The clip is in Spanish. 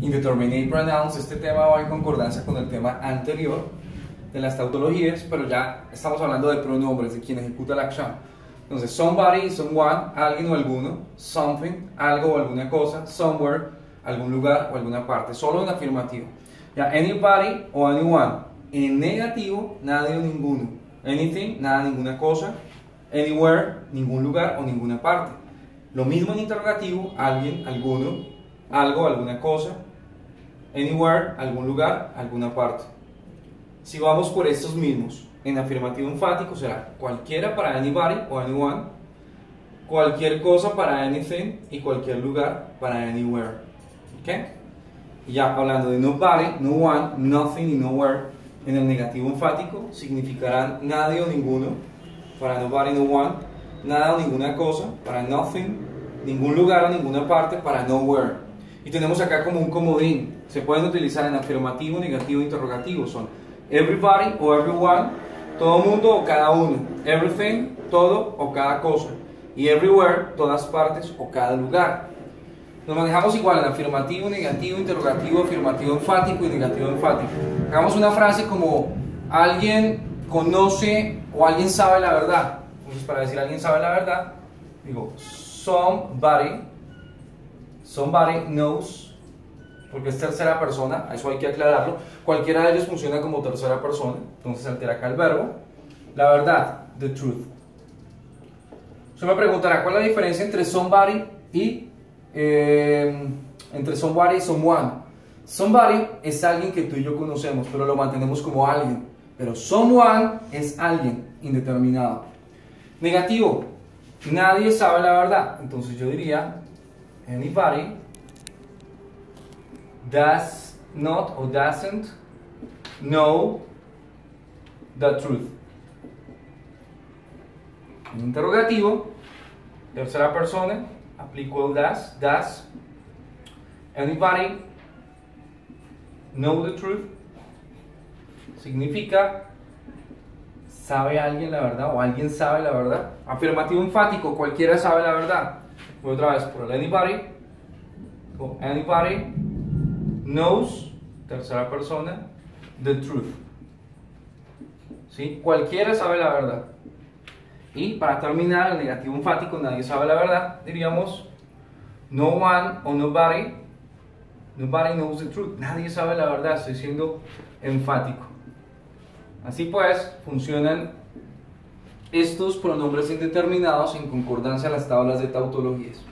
Indeterminate pronouns. Este tema va en concordancia con el tema anterior de las tautologías, pero ya estamos hablando de pronombres, de quien ejecuta la acción. Entonces, somebody, someone, alguien o alguno, something, algo o alguna cosa, somewhere, algún lugar o alguna parte, solo en afirmativo. Ya, anybody o anyone. En negativo, nadie o ninguno. Anything, nada, ninguna cosa. Anywhere, ningún lugar o ninguna parte. Lo mismo en interrogativo, alguien, alguno, algo, alguna cosa. Anywhere, algún lugar, alguna parte. Si vamos por estos mismos, en afirmativo enfático será cualquiera para anybody o anyone, cualquier cosa para anything y cualquier lugar para anywhere. ¿Ok? Y ya hablando de nobody, no one, nothing y nowhere, en el negativo enfático significarán nadie o ninguno para nobody, no one, nada o ninguna cosa para nothing, ningún lugar o ninguna parte para nowhere. Y tenemos acá como un comodín. Se pueden utilizar en afirmativo, negativo e interrogativo. Son everybody o everyone, todo mundo o cada uno. Everything, todo o cada cosa. Y everywhere, todas partes o cada lugar. Nos manejamos igual en afirmativo, negativo, interrogativo, afirmativo enfático y negativo enfático. Hagamos una frase como alguien conoce o alguien sabe la verdad. Entonces, para decir alguien sabe la verdad, digo somebody knows, porque es tercera persona, eso hay que aclararlo. Cualquiera de ellos funciona como tercera persona, entonces altera acá el verbo. La verdad, the truth. Usted me preguntará cuál es la diferencia entre somebody y someone. Somebody es alguien que tú y yo conocemos, pero lo mantenemos como alguien. Pero someone es alguien indeterminado. Negativo, nadie sabe la verdad. Entonces yo diría anybody does not or doesn't know the truth. Interrogativo, tercera persona, aplico el does. Anybody know the truth significa ¿sabe alguien la verdad? O alguien sabe la verdad. Afirmativo enfático, cualquiera sabe la verdad. Voy otra vez por el anybody. Anybody knows, tercera persona, the truth. ¿Sí? Cualquiera sabe la verdad. Y para terminar, el negativo enfático, nadie sabe la verdad, diríamos no one o nobody knows the truth. Nadie sabe la verdad, estoy siendo enfático. Así pues, funcionan estos pronombres indeterminados en concordancia a las tablas de tautologías.